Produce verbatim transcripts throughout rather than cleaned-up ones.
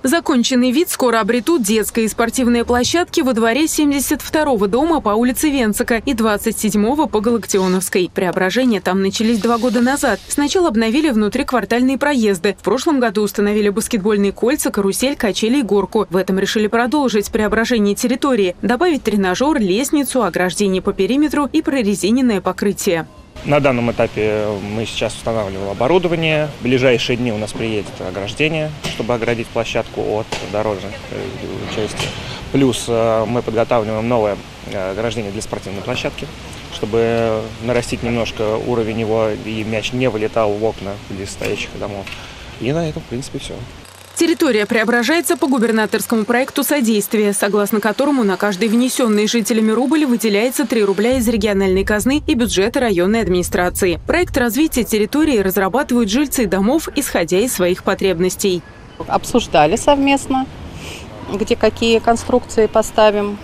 Законченный вид скоро обретут детская и спортивные площадки во дворе семьдесят второго дома по улице Венцика и двадцать седьмого по Галактионовской. Преображения там начались два года назад. Сначала обновили внутриквартальные проезды. В прошлом году установили баскетбольные кольца, карусель, качели и горку. В этом решили продолжить преображение территории, добавить тренажер, лестницу, ограждение по периметру и прорезиненное покрытие. На данном этапе мы сейчас устанавливаем оборудование. В ближайшие дни у нас приедет ограждение, чтобы оградить площадку от дорожной части. Плюс мы подготавливаем новое ограждение для спортивной площадки, чтобы нарастить немножко уровень его и мяч не вылетал в окна близстоящих домов. И на этом, в принципе, все. Территория преображается по губернаторскому проекту «Содействие», согласно которому на каждый внесенный жителями рубль выделяется три рубля из региональной казны и бюджета районной администрации. Проект развития территории разрабатывают жильцы домов, исходя из своих потребностей. Обсуждали совместно, где какие конструкции поставим.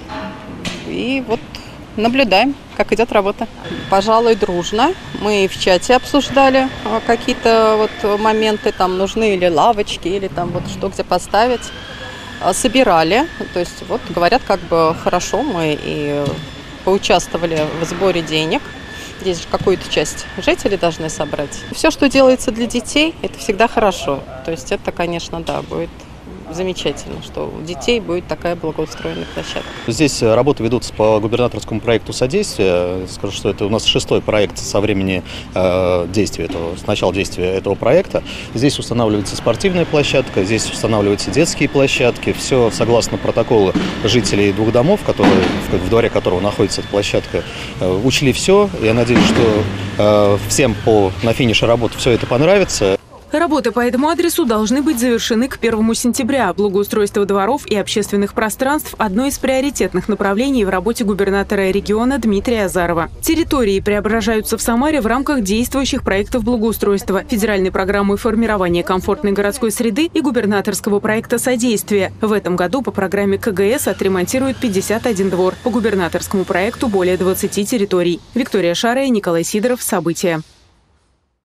И вот наблюдаем, как идет работа. Пожалуй, дружно. Мы в чате обсуждали какие-то вот моменты, там нужны или лавочки, или там вот что где поставить. Собирали, то есть вот говорят, как бы хорошо, мы и поучаствовали в сборе денег. Здесь же какую-то часть жители должны собрать. Все, что делается для детей, это всегда хорошо. То есть это, конечно, да, будет замечательно, что у детей будет такая благоустроенная площадка. Здесь работы ведутся по губернаторскому проекту «Содействие». Скажу, что это у нас шестой проект со времени э, действия этого, с начала действия этого проекта. Здесь устанавливается спортивная площадка, здесь устанавливаются детские площадки. Все согласно протоколу жителей двух домов, которые, в, в дворе которого находится эта площадка, э, учли все. Я надеюсь, что э, всем по, на финише работы все это понравится. Работы по этому адресу должны быть завершены к первому сентября. Благоустройство дворов и общественных пространств – одно из приоритетных направлений в работе губернатора региона Дмитрия Азарова. Территории преображаются в Самаре в рамках действующих проектов благоустройства, федеральной программы формирования комфортной городской среды и губернаторского проекта «Содействие». В этом году по программе ка гэ эс отремонтируют пятьдесят один двор, по губернаторскому проекту более двадцати территорий. Виктория Шарая, Николай Сидоров. События.